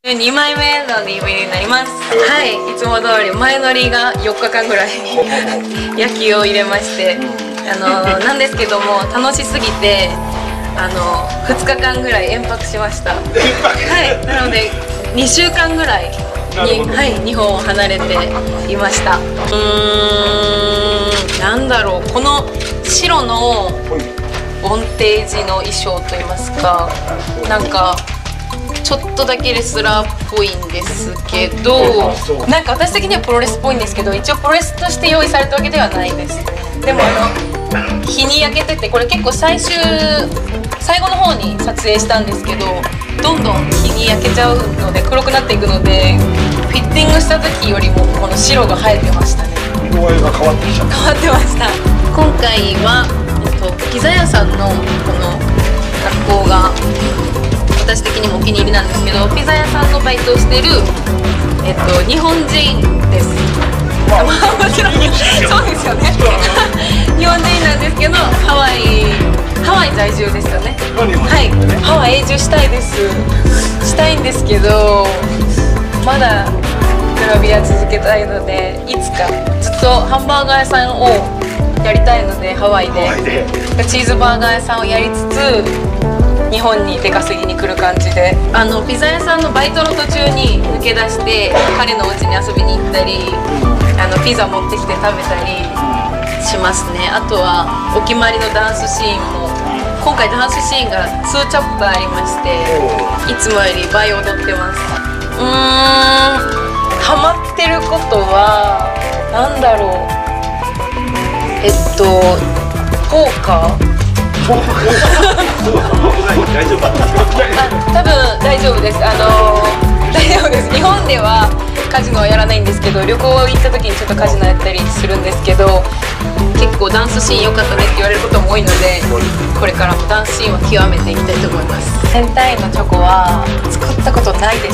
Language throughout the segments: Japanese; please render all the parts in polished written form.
2枚目の DVD になります。はい、いつも通り前乗りが4日間ぐらい焼きを入れまして、なんですけども楽しすぎて2日間ぐらい延泊しました。はい、なので2週間ぐらいに、はい、日本を離れていました。なんだろう、この白のボンテージの衣装といいますか、なんかちょっとだけレスラーっぽいんですけど、なんか私的にはプロレスっぽいんですけど、一応プロレスとして用意されたわけではないです。でも日に焼けてて、これ結構最後の方に撮影したんですけど、どんどん日に焼けちゃうので黒くなっていくので、フィッティングした時よりもこの白が映えてましたね。 色合いが変わってきちゃった。 変わってました。今回はピザ屋さんのこの格好が私的にもお気に入りなんですけど、ピザ屋さんのバイトをしてる日本人です。もちろんそうですよね。日本人なんですけど、ハワイ在住ですよね。はい、ハワイ永住したいです。したいんですけど、まだグラビア続けたいので、いつかずっとハンバーガー屋さんをやりたいので、ハワイでチーズバーガー屋さんをやりつつ日本に出稼ぎに来る感じで、ピザ屋さんのバイトの途中に抜け出して彼のお家に遊びに行ったり、ピザ持ってきて食べたりしますね。あとはお決まりのダンスシーンも、今回ダンスシーンが2チャプターありまして、いつもより倍踊ってます。ハマってることはなんだろう、ポーカー大丈夫多分大丈夫です。大丈夫です。日本ではカジノはやらないんですけど、旅行行った時にちょっとカジノやったりするんですけど、結構ダンスシーン良かったねって言われることも多いので、これからもダンスシーンを極めていきたいと思います。戦隊員のチョコは作ったことないです。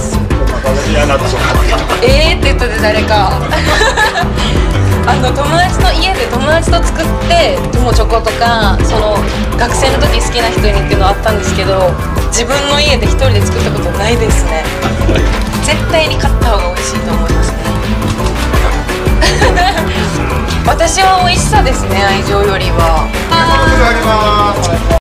って言ったで誰か友達の家で友達と作って友チョコとか、その学生の時好きな人にっていうのはあったんですけど、自分の家で一人で作ったことないですね。絶対に買った方が美味しいと思いますね。私は美味しさですね、愛情よりは。